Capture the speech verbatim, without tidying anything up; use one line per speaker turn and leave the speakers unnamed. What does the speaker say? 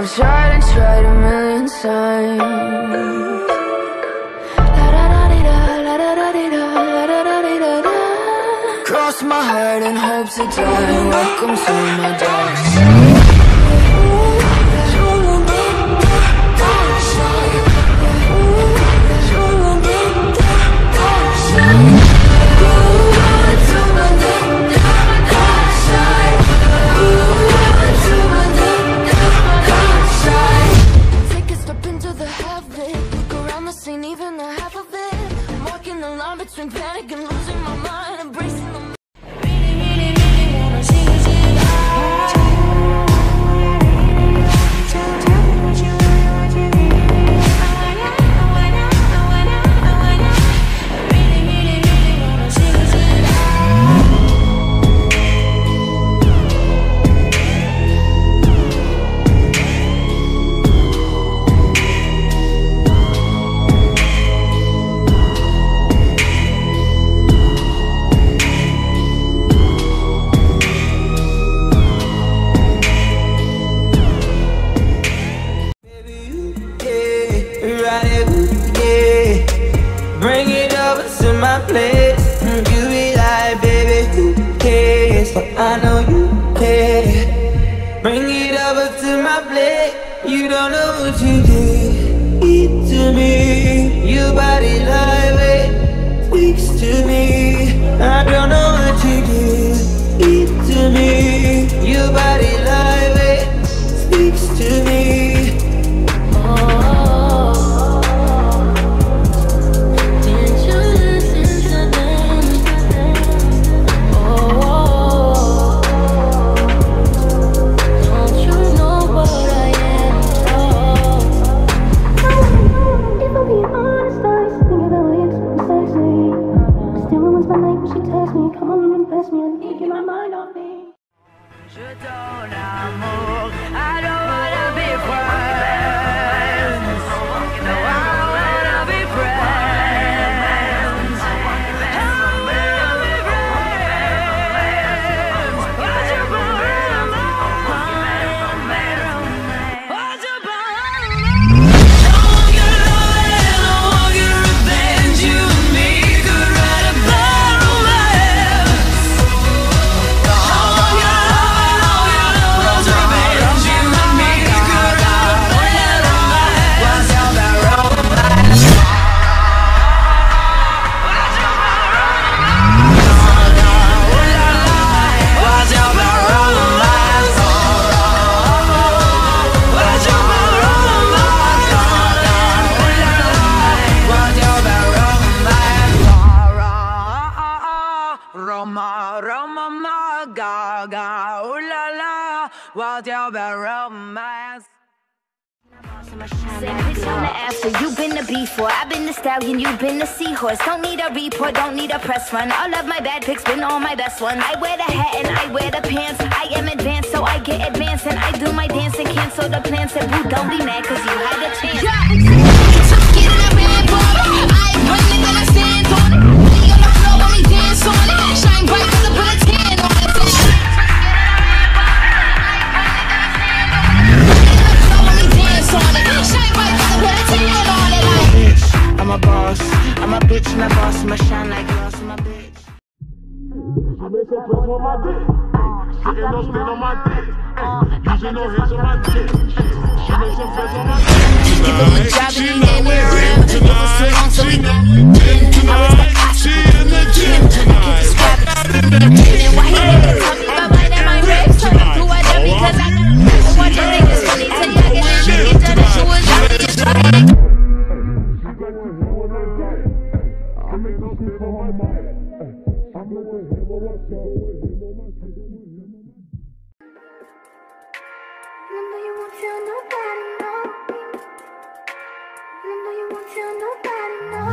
I've tried and tried a million times. Cross my heart and hope to die. Welcome to my dark side. Take a step into the heaven. Look around the scene, even the half of it. I'm walking the line between panic and losing my mind. Embracing the really, really, really wanna see you see out.
Bring it over to my place. You be like, baby, who cares? But I know you care. Bring it over to my plate. You don't know what you did. Eat to me. Your body like it speaks to me. I don't know what you did. Eat to me. Your body like it speaks to me.
Roma, Roma, ma, ga, ga, ooh la la, what's your bad romance?
Say bitch, I'm the after, you been the before. I've been the stallion, you've been the seahorse. Don't need a report, don't need a press run. All of my bad pics been all my best ones. I wear the hat and I wear the pants. I am advanced, so I get advanced. And I do my dance and cancel the plans. And boo, don't be mad, cause you had a chance. Yeah. Took it in a red bottle. I ain't running, then I stand on it. Lay on the floor when we dance on it. Shine bright, cause I put a tan on it.
I'm a boss, I'm a bitch and a boss, I'ma shine like glass, I'm a bitch.
She makes her press on my dick, sitting no spin on my dick, using no hands on my dick. She makes her press on my dick.
Give them a job
She
and
know
you
it's
get
in tonight, she know it's in tonight, she in the gym tonight.
Why he never tell me about why that my ribs turn up to what that because I know what you think is funny till you get it, you get that you was out.
Tell nobody, no.